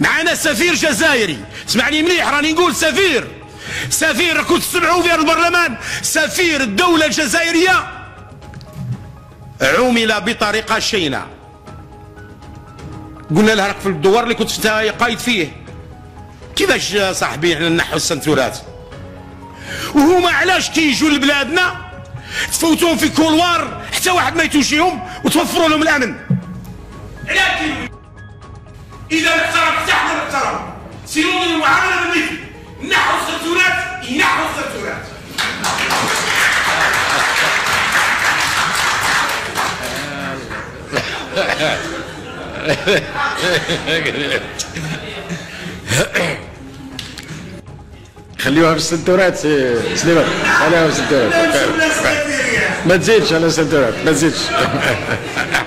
معنا سفير جزائري، اسمعني مليح راني نقول سفير كنت تسمعوا في البرلمان، سفير الدولة الجزائرية عُمل بطريقة شينة. قلنا له راك في الدوار اللي كنت قايد فيه، كيفاش صاحبي احنا نحو السنتورات؟ وهما علاش كيجوا لبلادنا تفوتوهم في كولوار حتى واحد ما يتوشيهم وتوفروا لهم الامن؟ علاش كيجوا؟ اذا احترم حتى حنا نحترم، سينو المعامله بالمثل، نحو السنتورات ينحو السنتورات. خليوها في السنتورات سليمان، خليوها في السنتورات. ما تزيدش على السنتورات، ما تزيدش.